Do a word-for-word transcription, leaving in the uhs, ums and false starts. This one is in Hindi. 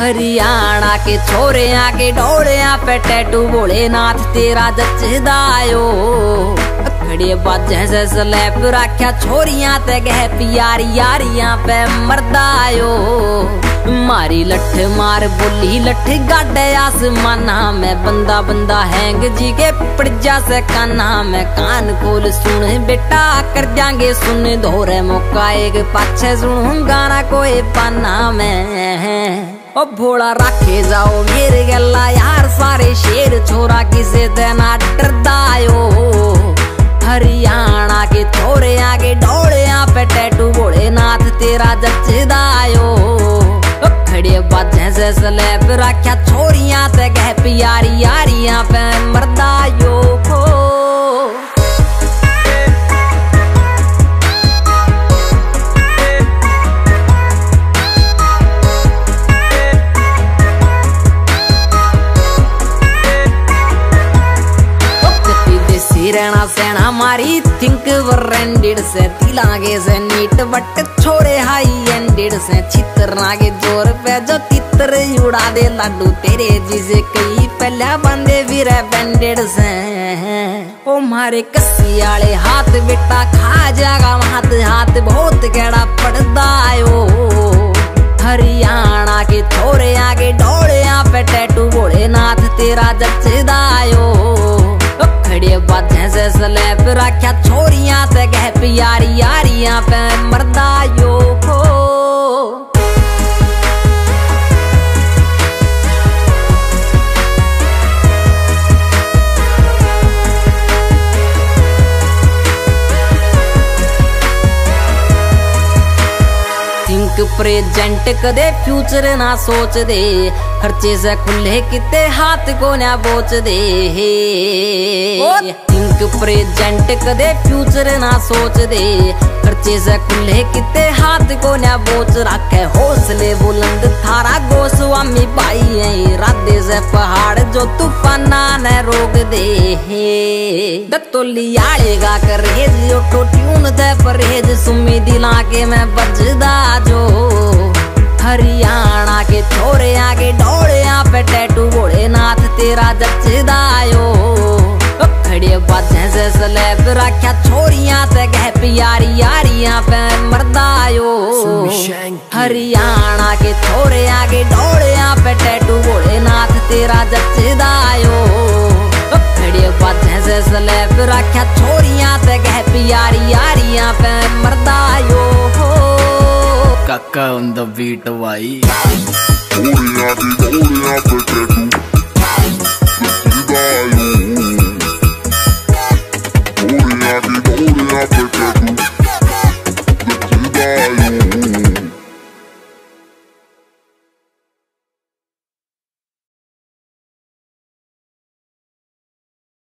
हरियाणा के छोरे आके डोले पे टैटू भोलेनाथ तेरा जचदायो खड़े बाजे से स्लैप रख्या छोरियां ते गह प्यारी यारियां पे मरदायो मारी लठ मार बोली लठ गाडे आसमाना में बंदा बंदा हैंग जी के पड़जा से काना में कान खोल सुन बेटा कर जाएंगे सुन दोहरे मौका एक पाछे सुन गाना कोई पाना में ओ भोला रखे जाओ मेरे गला यार सारे शेर छोरा किसे देना डरदायो हरियाणा के छोरे आगे डोले पे टैटू भोलेनाथ तेरा जचदायो खड़े बाजे से स्लैप रख्या छोरियां ते गह प्यारी यारियां पे मरदायो को रहना सेना मारी थिंक ब्रांडेड से तिलागे से नीट बट छोरे हाई एंडेड से चित्र नागे जोर पे जो तित्र उड़ा दे लाडू तेरे जिसे कई पहले बंदे भी रे बैंडेड से ओ मारे कस्सी आले हाथ बेटा खा जागा हाथ हाथ बहुत गड़ा पड़दायो हरियाणा के छोरे आगे डोले पे टैटू भोलेनाथ तेरा जचदायो खड़े बाजे से स्लैप रख्या छोरियां ते गह प्यारी यारियां पे मरदायो को प्रेजेंट कदे फ्यूचर ना सोच दे खर्चे से खुले किते हाथ को ना बोच दे थिंक प्रेजेंट कदे फ्यूचर ना सोच दे खर्चे से खुले किते हाथ को ना बोच रखे हौसले बुलंद थारा गोस्वामी भाई है राधे से पहाड़ जो तूफाना न रोक दे दत्तोली आलेगा करेज ऑटो ट्यून दे परहेज सुमी दिला के मैं बजदा जो हरियाणा के छोरे आगे डोले पे टैटू भोलेनाथ तेरा जचदायो खड़े बाजे से स्लैप रख्या छोरियां ते गह प्यारी यारियां पे मरदायो हरियाणा के छोरे आगे डोले पे टैटू भोलेनाथ तेरा जचदायो खड़े बाजे से स्लैप रख्या छोरियां ते गह प्यारी यारियां पे मरदायो काका on the beat भाई भोलिया की भोलिया पे टैटू जचदायो भोलिया की भोलिया पे टैटू